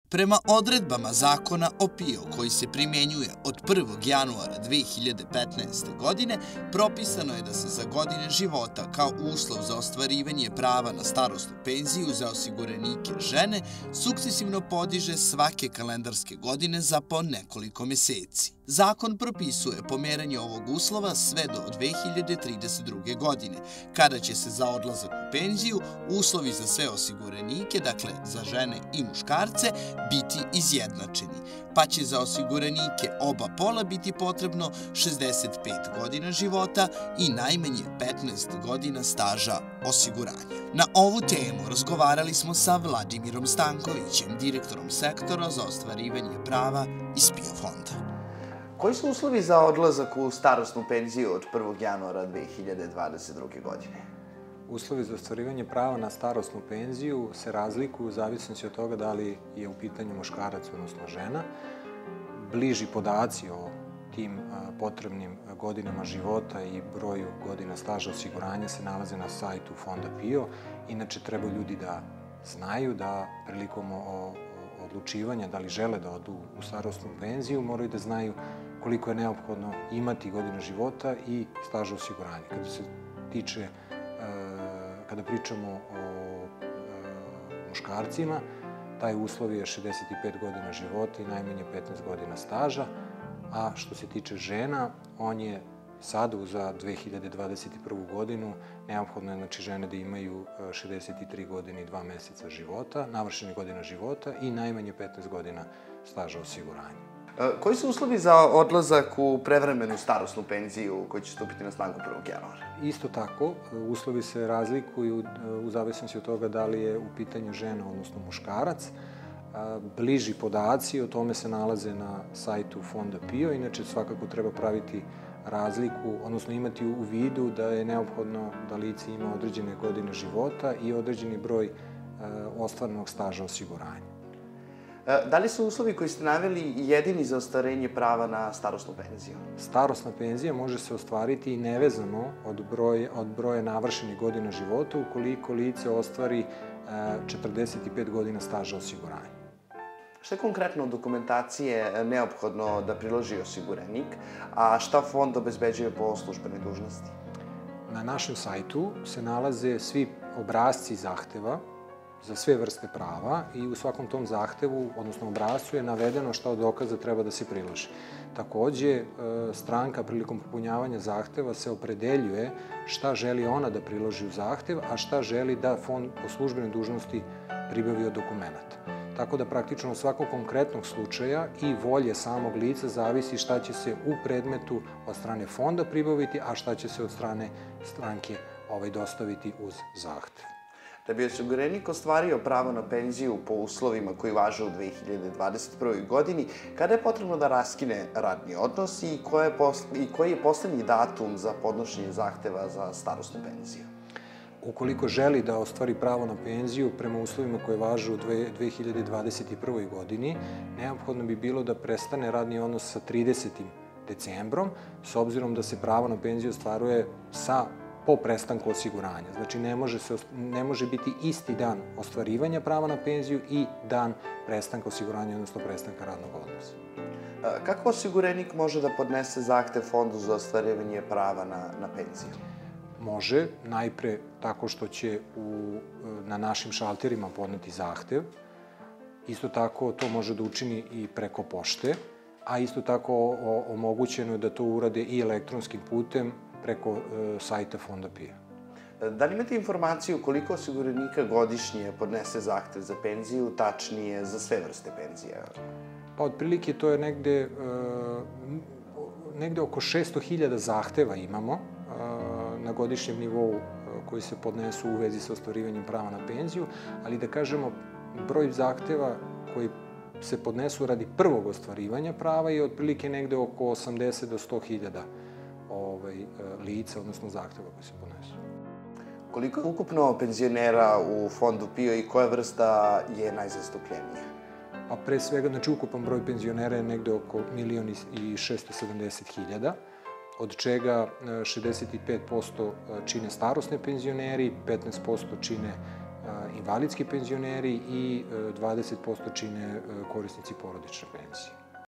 Prema odredbama Zakona o PIO koji se primjenjuje od 1. januara 2015. godine, propisano je da se za godine života kao uslov za ostvarivanje prava na starosnu penziju za osiguranike žene sukcesivno podiže svake kalendarske godine za po nekoliko meseci. Zakon propisuje pomeranje ovog uslova sve do 2032. godine, kada će se za odlazak u penziju uslovi za sve osiguranike, dakle za žene i muškarce, biti izjednačeni, pa će za osiguranike oba pola biti potrebno 65 godina života i najmanje 15 godina staža osiguranja. Na ovu temu razgovarali smo sa Vladimirom Stankovićem, direktorom sektora za ostvarivanje prava iz PIO fonda. Koji su uslovi za odlazak u starosnu penziju od 1. januara 2022. godine? Uslovi za ostvarivanje prava na starosnu penziju se razlikuju u zavisnosti od toga da li je u pitanju muškarac, odnosno žena. Bliži podaci o tim potrebnim godinama života i broju godina staža osiguranja se nalaze na sajtu Fonda PIO. Inače, treba ljudi da znaju da prilikom odlučivanja da li žele da odu u starosnu penziju, moraju da znaju koliko je neophodno imati godina života i staža osiguranja. Kada pričamo o muškarcima, taj uslov je 65 godina života i najmanje 15 godina staža, a što se tiče žena, on je sada za 2021. godinu neophodno je znači žene da imaju 63 godine i 2 meseca života, navršenih godina života i najmanje 15 godina staža osiguranja. Koji su uslovi za odlazak u prevremenu starosnu penziju koji će stupiti na snagu 1. januara? Isto tako, uslovi se razlikuju u zavisnosti od toga da li je u pitanju žena, odnosno muškarac. Bliži podaci o tome se nalaze na sajtu Fonda PIO, inače svakako treba praviti razliku, odnosno imati u vidu da je neophodno da lice ima određene godine života i određeni broj ostvarenog staža osiguranja. Da li su uslovi koji ste naveli jedini za ostvarenje prava na starosnu penziju? Starosna penzija može se ostvariti i nevezano od broja navršenih godina života ukoliko lice ostvari 45 godina staža osiguranja. Šta je konkretno od dokumentacije neophodno da priloži osiguranik, a šta fond obezbeđuje po službenoj dužnosti? Na našem sajtu se nalaze svi obrasci zahteva za sve vrste prava i u svakom tom zahtevu, odnosno obrascu, je navedeno šta od dokaza treba da se priloži. Takođe, stranka prilikom popunjavanja zahteva se opredeljuje šta želi ona da priloži u zahtev, a šta želi da fond po službenoj dužnosti pribavi od dokumenta. Tako da praktično od svakog konkretnog slučaja i volje samog lica zavisi šta će se u predmetu od strane fonda pribaviti, a šta će se od strane stranke dostaviti uz zahtev. Da bi osiguranik ostvario pravo na penziju po uslovima koji važe u 2021. godini, kada je potrebno da raskine radni odnos i koji je poslednji datum za podnošenje zahteva za starosnu penziju? Ukoliko želi da ostvari pravo na penziju prema uslovima koje važe u 2021. godini, neophodno bi bilo da prestane radni odnos sa 30. decembrom, s obzirom da se pravo na penziju ostvaruje po prestanku osiguranja. Znači, ne može biti isti dan ostvarivanja prava na penziju i dan prestanka osiguranja, odnosno prestanka radnog odnosa. Kako osiguranik može da podnese zahtev fondu za ostvarivanje prava na penziju? Može, najpre tako što će na našim šalterima podneti zahtev. Isto tako to može da učini i preko pošte, a isto tako omogućeno je da to urade i elektronskim putem preko sajta Fonda PIO. Da li imate informaciju koliko osiguranika godišnje podnese zahtev za penziju, tačnije za sve vrste penzija? Pa otprilike to je negde oko 600.000 zahteva imamo na godišnjem nivou koji se podnesu u vezi sa ostvarivanjem prava na penziju, ali da kažemo broj zahteva koji se podnesu radi prvog ostvarivanja prava je otprilike negde oko 80 do 100.000 lica, odnosno zahteva koji se podnesu. Koliko je ukupno penzionera u Fondu PIO i koja vrsta je najzastupljenija? Pa pre svega, znači ukupan broj penzionera je negde oko 1.670.000, od čega 65% čine starosne penzioneri, 15% čine invalidski penzioneri i 20% čine korisnici porodične penzije.